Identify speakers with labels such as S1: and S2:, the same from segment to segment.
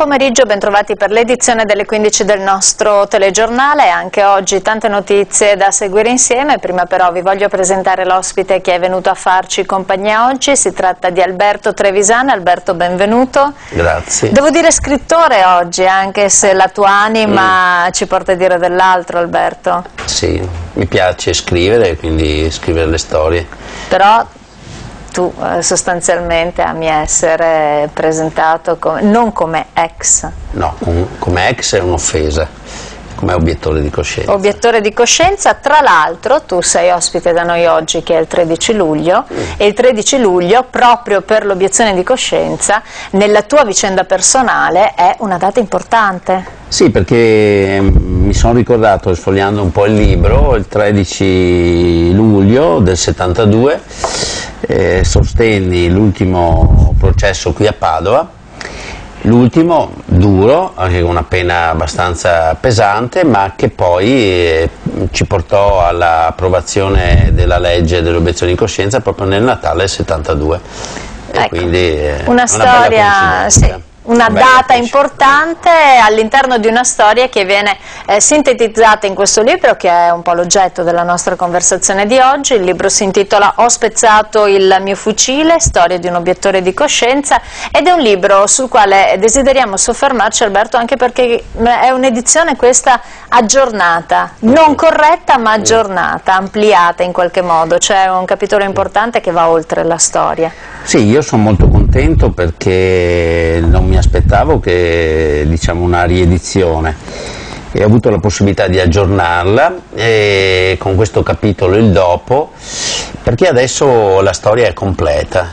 S1: pomeriggio, bentrovati per l'edizione delle 15 del nostro telegiornale. Anche oggi tante notizie da seguire insieme. Prima però vi voglio presentare l'ospite che è venuto a farci compagnia oggi. Si tratta di Alberto Trevisan. Alberto, benvenuto.
S2: Grazie.
S1: Devo dire scrittore oggi, anche se la tua anima ci porta a dire dell'altro, Alberto.
S2: Sì, mi piace scrivere, quindi scrivere le storie.
S1: Però tu sostanzialmente ami essere presentato non come ex.
S2: No, come ex è un'offesa, come obiettore di coscienza.
S1: Obiettore di coscienza, tra l'altro tu sei ospite da noi oggi che è il 13 luglio e il 13 luglio proprio per l'obiezione di coscienza nella tua vicenda personale è una data importante.
S2: Sì, perché mi sono ricordato, sfogliando un po' il libro, il 13 luglio del 72 sostenni l'ultimo processo qui a Padova, l'ultimo duro, anche con una pena abbastanza pesante, ma che poi ci portò all'approvazione della legge dell'obiezione di coscienza proprio nel Natale del 72.
S1: Ecco,
S2: e quindi
S1: una storia, sì. Una data importante all'interno di una storia che viene sintetizzata in questo libro, che è un po' l'oggetto della nostra conversazione di oggi. Il libro si intitola Ho spezzato il mio fucile, storia di un obiettore di coscienza, ed è un libro sul quale desideriamo soffermarci, Alberto, anche perché è un'edizione questa aggiornata, non corretta ma aggiornata, ampliata in qualche modo. C'è un capitolo importante che va oltre la storia.
S2: Sì, io sono molto contento perché non mi aspettavo che, diciamo, una riedizione e ho avuto la possibilità di aggiornarla e con questo capitolo il dopo, perché adesso la storia è completa.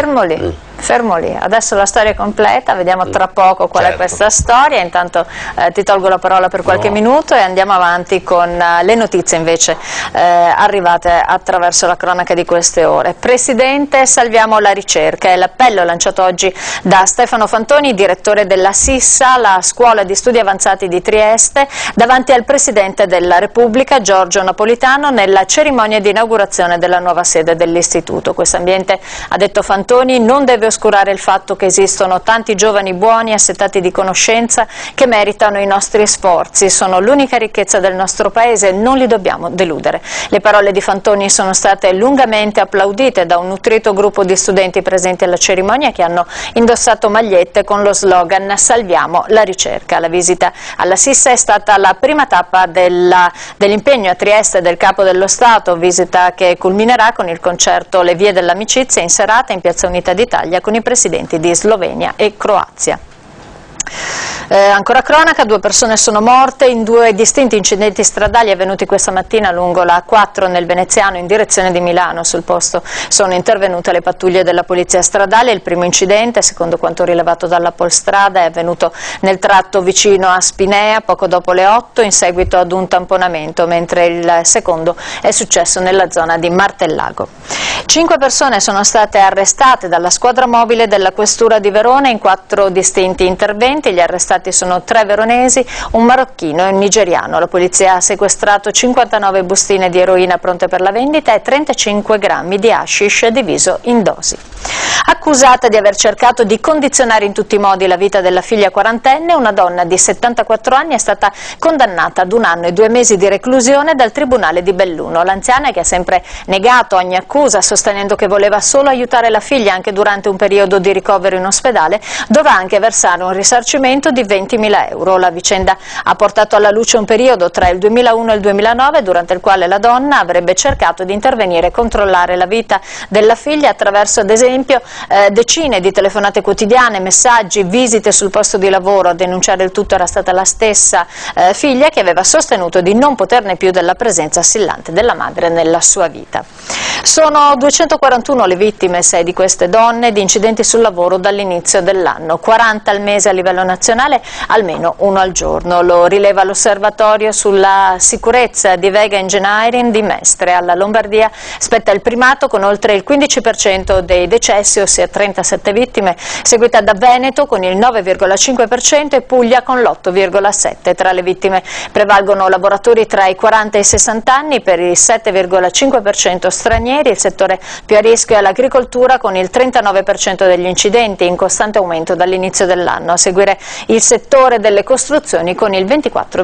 S1: Fermo lì, adesso la storia è completa, vediamo tra poco qual è questa storia. Intanto ti tolgo la parola per qualche minuto e andiamo avanti con le notizie invece arrivate attraverso la cronaca di queste ore. Presidente, salviamo la ricerca, è l'appello lanciato oggi da Stefano Fantoni, direttore della SISSA, la scuola di studi avanzati di Trieste, davanti al Presidente della Repubblica Giorgio Napolitano nella cerimonia di inaugurazione della nuova sede dell'istituto. Questo ambiente, ha detto Fantoni, non deve oscurare il fatto che esistono tanti giovani buoni, assetati di conoscenza, che meritano i nostri sforzi, sono l'unica ricchezza del nostro Paese, non li dobbiamo deludere. Le parole di Fantoni sono state lungamente applaudite da un nutrito gruppo di studenti presenti alla cerimonia che hanno indossato magliette con lo slogan Salviamo la ricerca. La visita alla SISSA è stata la prima tappa dell'impegno a Trieste del Capo dello Stato, visita che culminerà con il concerto Le Vie dell'Amicizia in serata in Piazza Unità d'Italia con i presidenti di Slovenia e Croazia. Ancora cronaca, 2 persone sono morte in 2 distinti incidenti stradali avvenuti questa mattina lungo la A4 nel Veneziano in direzione di Milano. Sul posto sono intervenute le pattuglie della polizia stradale. Il primo incidente, secondo quanto rilevato dalla Polstrada, è avvenuto nel tratto vicino a Spinea poco dopo le 8 in seguito ad un tamponamento, mentre il secondo è successo nella zona di Martellago. 5 persone sono state arrestate dalla squadra mobile della Questura di Verona in 4 distinti interventi. Gli arrestati sono 3 veronesi, un marocchino e un nigeriano. La polizia ha sequestrato 59 bustine di eroina pronte per la vendita e 35 grammi di hashish diviso in dosi. Accusata di aver cercato di condizionare in tutti i modi la vita della figlia quarantenne, una donna di 74 anni è stata condannata ad 1 anno e 2 mesi di reclusione dal Tribunale di Belluno. L'anziana, che ha sempre negato ogni accusa, sostenendo che voleva solo aiutare la figlia anche durante un periodo di ricovero in ospedale, dovrà anche versare un risarcimento di 20.000 euro. La vicenda ha portato alla luce un periodo tra il 2001 e il 2009 durante il quale la donna avrebbe cercato di intervenire e controllare la vita della figlia attraverso, ad esempio, decine di telefonate quotidiane, messaggi, visite sul posto di lavoro. A denunciare il tutto era stata la stessa figlia, che aveva sostenuto di non poterne più della presenza assillante della madre nella sua vita. Sono 241 le vittime, 6 di queste donne, di incidenti sul lavoro dall'inizio dell'anno, 40 al mese a livello nazionale, almeno 1 al giorno. Lo rileva l'osservatorio sulla sicurezza di Vega Engineering di Mestre. Alla Lombardia spetta il primato con oltre il 15% dei decessi, ossia a 37 vittime, seguita da Veneto con il 9,5% e Puglia con l'8,7%. Tra le vittime prevalgono lavoratori tra i 40 e i 60 anni, per il 7,5% stranieri. Il settore più a rischio è l'agricoltura con il 39% degli incidenti, in costante aumento dall'inizio dell'anno, a seguire il settore delle costruzioni con il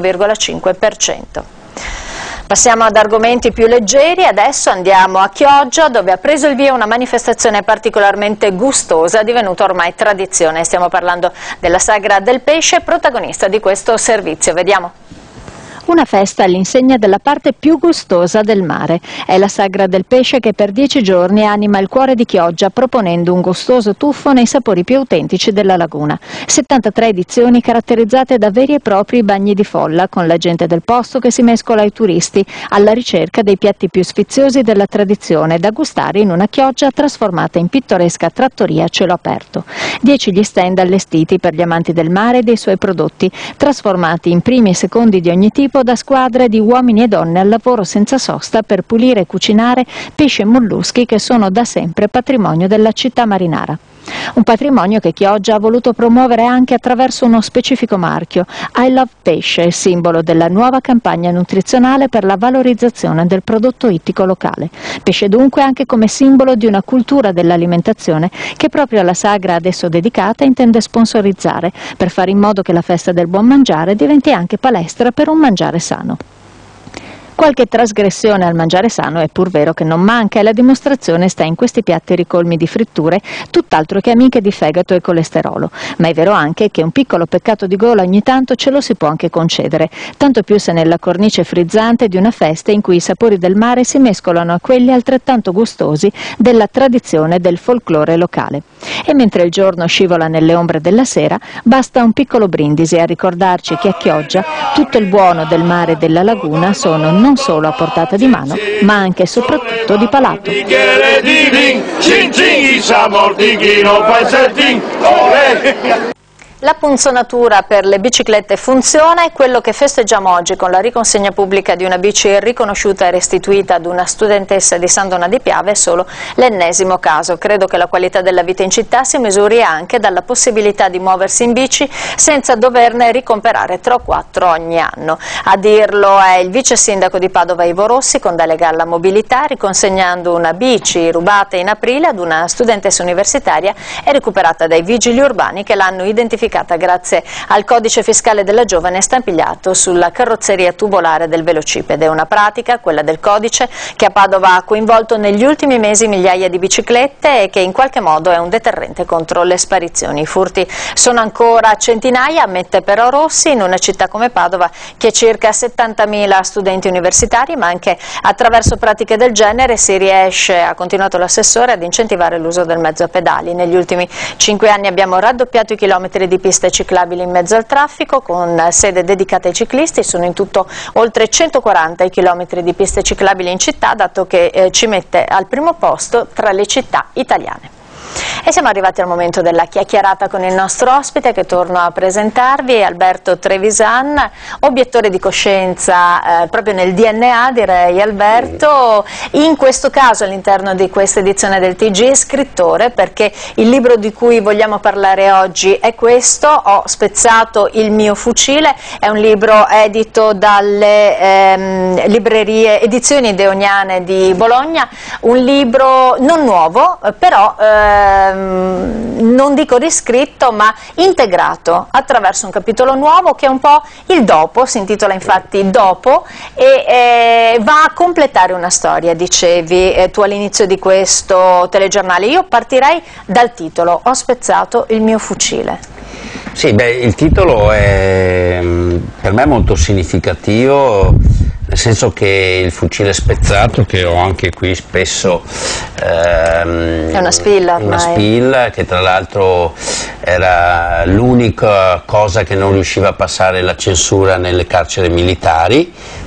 S1: 24,5%. Passiamo ad argomenti più leggeri, adesso andiamo a Chioggia, dove ha preso il via una manifestazione particolarmente gustosa, divenuta ormai tradizione. Stiamo parlando della Sagra del Pesce, protagonista di questo servizio. Vediamo.
S3: Una festa all'insegna della parte più gustosa del mare. È la Sagra del Pesce che per 10 giorni anima il cuore di Chioggia, proponendo un gustoso tuffo nei sapori più autentici della laguna. 73 edizioni caratterizzate da veri e propri bagni di folla, con la gente del posto che si mescola ai turisti, alla ricerca dei piatti più sfiziosi della tradizione, da gustare in una Chioggia trasformata in pittoresca trattoria a cielo aperto. 10 gli stand allestiti per gli amanti del mare e dei suoi prodotti, trasformati in primi e secondi di ogni tipo da squadre di uomini e donne al lavoro senza sosta per pulire e cucinare pesci e molluschi che sono da sempre patrimonio della città marinara. Un patrimonio che Chioggia ha voluto promuovere anche attraverso uno specifico marchio, I Love Pesce, simbolo della nuova campagna nutrizionale per la valorizzazione del prodotto ittico locale. Pesce dunque anche come simbolo di una cultura dell'alimentazione che proprio la Sagra adesso dedicata intende sponsorizzare, per fare in modo che la festa del buon mangiare diventi anche palestra per un mangiare sano. Qualche trasgressione al mangiare sano è pur vero che non manca, e la dimostrazione sta in questi piatti ricolmi di fritture, tutt'altro che amiche di fegato e colesterolo. Ma è vero anche che un piccolo peccato di gola ogni tanto ce lo si può anche concedere, tanto più se nella cornice frizzante di una festa in cui i sapori del mare si mescolano a quelli altrettanto gustosi della tradizione del folklore locale. E mentre il giorno scivola nelle ombre della sera, basta un piccolo brindisi a ricordarci che a Chioggia tutto il buono del mare e della laguna sono non solo a portata di mano, ma anche e soprattutto di palato.
S1: La punzonatura per le biciclette funziona, e quello che festeggiamo oggi con la riconsegna pubblica di una bici riconosciuta e restituita ad una studentessa di San Donà di Piave è solo l'ennesimo caso. Credo che la qualità della vita in città si misuri anche dalla possibilità di muoversi in bici senza doverne ricomperare 3 o 4 ogni anno. A dirlo è il vice sindaco di Padova Ivo Rossi, con delega alla mobilità, riconsegnando una bici rubata in aprile ad una studentessa universitaria e recuperata dai vigili urbani che l'hanno identificata grazie al codice fiscale della giovane stampigliato sulla carrozzeria tubolare del velocipede. Una pratica, quella del codice, che a Padova ha coinvolto negli ultimi mesi migliaia di biciclette e che in qualche modo è un deterrente contro le sparizioni. I furti sono ancora centinaia, ammette però Rossi, in una città come Padova che ha circa 70.000 studenti universitari, ma anche attraverso pratiche del genere si riesce, ha continuato l'assessore, ad incentivare l'uso del mezzo a pedali. Negli ultimi 5 anni abbiamo raddoppiato i chilometri di piste ciclabili in mezzo al traffico, con sede dedicata ai ciclisti. Sono in tutto oltre 140 i chilometri di piste ciclabili in città, dato che ci mette al primo posto tra le città italiane. E siamo arrivati al momento della chiacchierata con il nostro ospite, che torno a presentarvi, Alberto Trevisan, obiettore di coscienza proprio nel DNA, direi. Alberto, in questo caso all'interno di questa edizione del TG, scrittore, perché il libro di cui vogliamo parlare oggi è questo, Ho spezzato il mio fucile. È un libro edito dalle librerie Edizioni Deoniane di Bologna, un libro non nuovo, però non dico riscritto, ma integrato attraverso un capitolo nuovo che è un po' il dopo, si intitola infatti Dopo, e va a completare una storia, dicevi tu all'inizio di questo telegiornale. Io partirei dal titolo, Ho spezzato il mio fucile.
S2: Sì, il titolo è per me molto significativo, nel senso che il fucile spezzato, che ho anche qui spesso, è
S1: una spilla ormai.
S2: Una spilla che tra l'altro era l'unica cosa che non riusciva a passare la censura nelle carceri militari,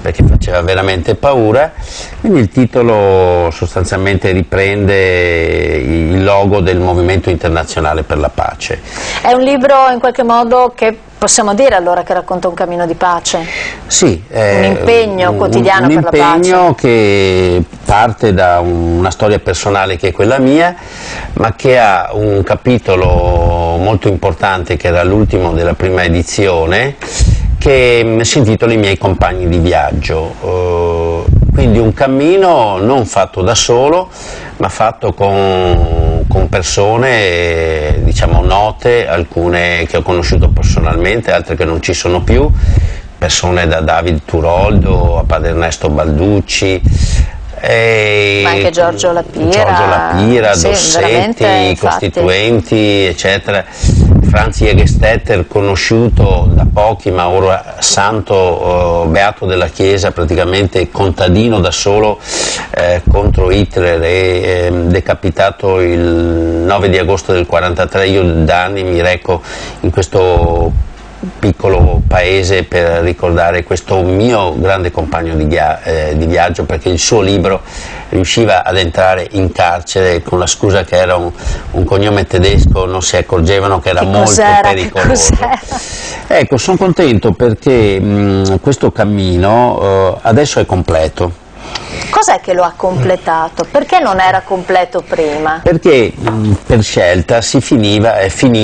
S2: perché faceva veramente paura. Quindi il titolo sostanzialmente riprende il logo del Movimento Internazionale per la Pace.
S1: È un libro in qualche modo che possiamo dire allora che racconta un cammino di pace?
S2: Sì,
S1: un impegno quotidiano per la pace.
S2: Un impegno che parte da una storia personale che è quella mia, ma che ha un capitolo molto importante che era l'ultimo della prima edizione, che si intitola I miei compagni di viaggio. Quindi un cammino non fatto da solo, ma fatto con persone, diciamo, note, alcune che ho conosciuto personalmente, altre che non ci sono più, persone da David Turoldo a Padre Ernesto Balducci,
S1: ma anche Giorgio Lapira,
S2: sì, Dossetti, Costituenti, eccetera. Franz Jägerstätter, conosciuto da pochi ma ora santo beato della Chiesa, praticamente contadino da solo contro Hitler e decapitato il 9 di agosto del 1943. Io da anni mi reco in questo piccolo paese per ricordare questo mio grande compagno di viaggio, perché il suo libro riusciva ad entrare in carcere con la scusa che era un cognome tedesco, non si accorgevano che era molto pericoloso. Ecco, sono contento perché questo cammino adesso è completo.
S1: Cos'è che lo ha completato? Perché non era completo prima?
S2: Perché per scelta si finiva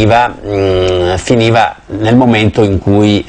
S2: nel momento in cui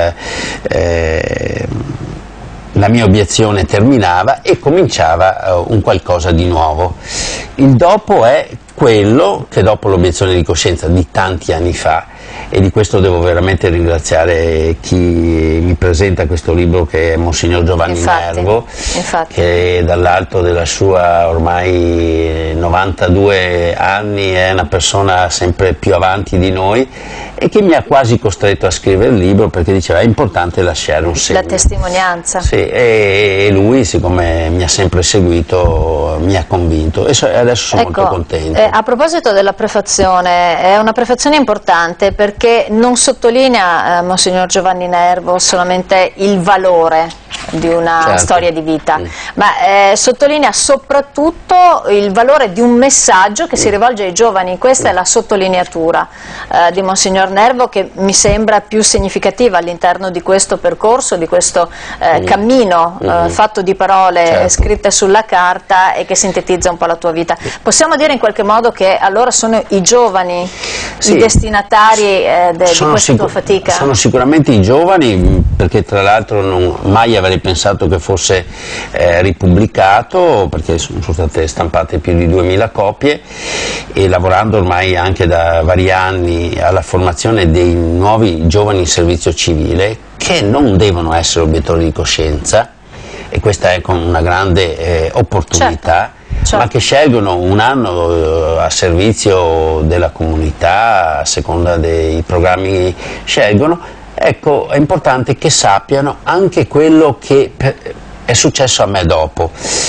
S2: la mia obiezione terminava e cominciava un qualcosa di nuovo. Il dopo è quello che dopo l'obiezione di coscienza di tanti anni fa, e di questo devo veramente ringraziare chi mi presenta questo libro, che è Monsignor Giovanni Nervo, che dall'alto della sua ormai 92 anni è una persona sempre più avanti di noi e che mi ha quasi costretto a scrivere il libro, perché diceva è importante lasciare un segno.
S1: La testimonianza.
S2: Sì, e lui, siccome mi ha sempre seguito, mi ha convinto e adesso sono molto contento.
S1: A proposito della prefazione, è una prefazione importante perché non sottolinea Monsignor Giovanni Nervo solamente il valore di una storia di vita, ma sottolinea soprattutto il valore di un messaggio che si rivolge ai giovani. Questa è la sottolineatura di Monsignor Nervo, che mi sembra più significativa all'interno di questo percorso, di questo cammino fatto di parole scritte sulla carta e che sintetizza un po' la tua vita. Possiamo dire in qualche modo che allora sono i giovani i destinatari di questa tua fatica?
S2: Sono sicuramente i giovani, perché tra l'altro mai avrei pensato che fosse ripubblicato, perché sono state stampate più di 2000 copie, e lavorando ormai anche da vari anni alla formazione dei nuovi giovani in servizio civile, che non devono essere obiettori di coscienza, e questa è una grande opportunità. Ma che scelgono un anno a servizio della comunità a seconda dei programmi che scelgono. Ecco, è importante che sappiano anche quello che è successo a me dopo,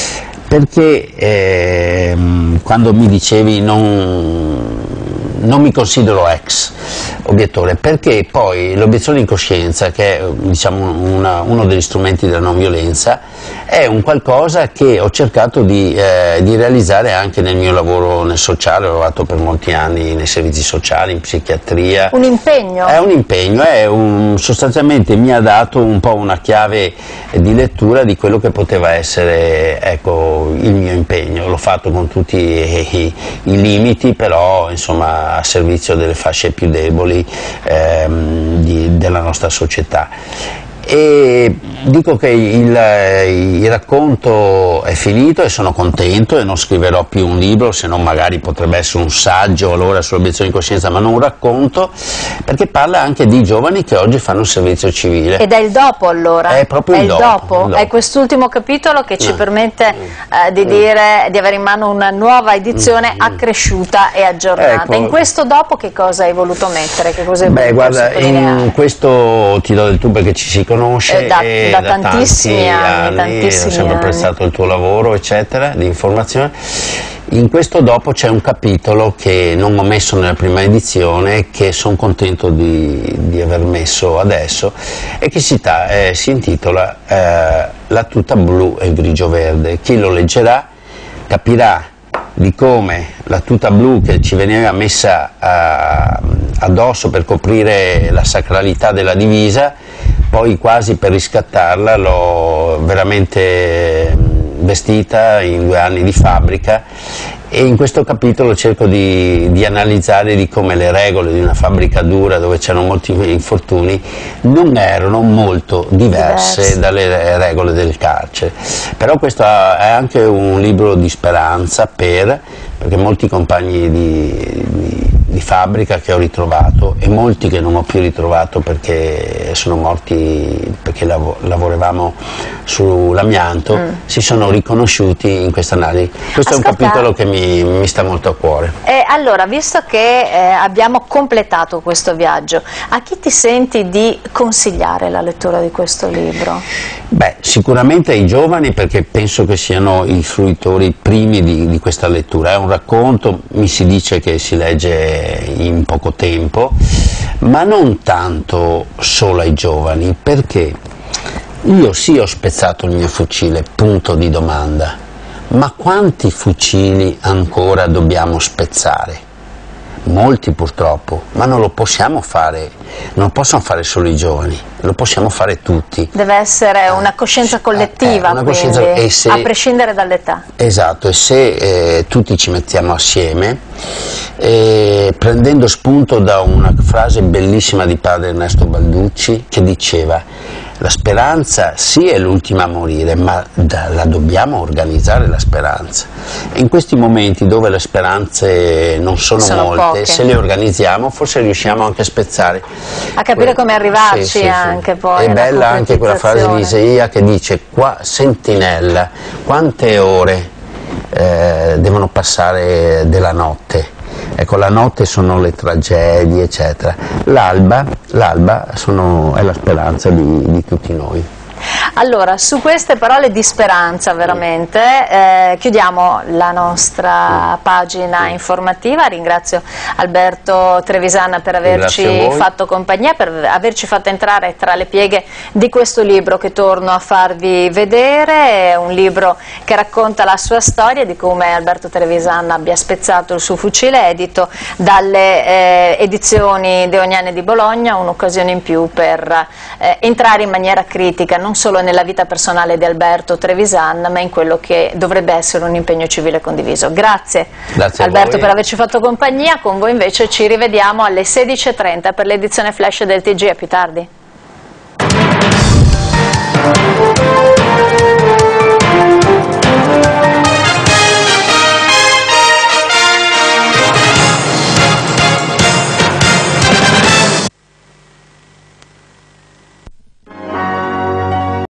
S2: perché quando mi dicevi non mi considero ex obiettore, perché poi l'obiezione di coscienza, che è diciamo uno degli strumenti della non violenza, è un qualcosa che ho cercato di realizzare anche nel mio lavoro nel sociale. Ho lavorato per molti anni nei servizi sociali, in psichiatria.
S1: Un impegno?
S2: È un impegno, sostanzialmente mi ha dato un po' una chiave di lettura di quello che poteva essere, ecco, il mio impegno. L'ho fatto con tutti i limiti, però insomma a servizio delle fasce più deboli della nostra società. E dico che il racconto è finito e sono contento, e non scriverò più un libro, se non magari potrebbe essere un saggio allora sull'obiezione di coscienza, ma non un racconto, perché parla anche di giovani che oggi fanno il servizio civile.
S1: Ed è il dopo allora?
S2: È proprio il dopo.
S1: È quest'ultimo capitolo che ci permette di dire di avere in mano una nuova edizione accresciuta e aggiornata.
S2: Ecco.
S1: In questo dopo che cosa hai voluto mettere? Che cosa hai voluto
S2: guarda,
S1: sottolineare?
S2: in questo ti do del tu, perché ci si conosce
S1: da tantissimi anni,
S2: ho sempre apprezzato il tuo lavoro, eccetera, di informazione. In questo dopo c'è un capitolo che non ho messo nella prima edizione, che sono contento di aver messo adesso, e che si intitola La tuta blu e il grigio verde. Chi lo leggerà capirà di come la tuta blu, che ci veniva messa addosso per coprire la sacralità della divisa, poi quasi per riscattarla l'ho veramente vestita in 2 anni di fabbrica, e in questo capitolo cerco di analizzare di come le regole di una fabbrica dura, dove c'erano molti infortuni, non erano molto diverse dalle regole del carcere. Però questo è anche un libro di speranza, perché molti compagni di fabbrica che ho ritrovato, e molti che non ho più ritrovato perché sono morti, perché lavoravamo sull'amianto, si sono riconosciuti in questa analisi. Questo è un capitolo che mi sta molto a cuore.
S1: Allora, visto che abbiamo completato questo viaggio, a chi ti senti di consigliare la lettura di questo libro?
S2: Beh, sicuramente ai giovani, perché penso che siano i fruitori primi di questa lettura. È un racconto, mi si dice che si legge in poco tempo, ma non tanto solo ai giovani, perché io sì ho spezzato il mio fucile, punto di domanda, ma quanti fucili ancora dobbiamo spezzare? Molti purtroppo, ma non lo possiamo fare, non lo possono fare solo i giovani, lo possiamo fare tutti.
S1: Deve essere una coscienza collettiva,
S2: una coscienza,
S1: quindi, a prescindere dall'età.
S2: Esatto, e se tutti ci mettiamo assieme, prendendo spunto da una frase bellissima di padre Ernesto Balducci, che diceva: la speranza sì è l'ultima a morire, ma la dobbiamo organizzare la speranza. E in questi momenti dove le speranze non sono molte, poche, se le organizziamo forse riusciamo anche a spezzare.
S1: A capire come arrivarci anche poi.
S2: È bella anche quella frase di Isaia che dice: qua sentinella, quante ore devono passare della notte? Ecco, la notte sono le tragedie, eccetera. L'alba è la speranza di tutti noi.
S1: Allora, su queste parole di speranza veramente chiudiamo la nostra pagina informativa. Ringrazio Alberto Trevisan per averci fatto compagnia, per averci fatto entrare tra le pieghe di questo libro che torno a farvi vedere. È un libro che racconta la sua storia, di come Alberto Trevisan abbia spezzato il suo fucile, edito dalle edizioni Deoniane di Bologna, un'occasione in più per entrare in maniera critica non solo nella vita personale di Alberto Trevisan, ma in quello che dovrebbe essere un impegno civile condiviso. Grazie Alberto per averci fatto compagnia. Con voi invece ci rivediamo alle 16:30 per l'edizione flash del TG. A più tardi.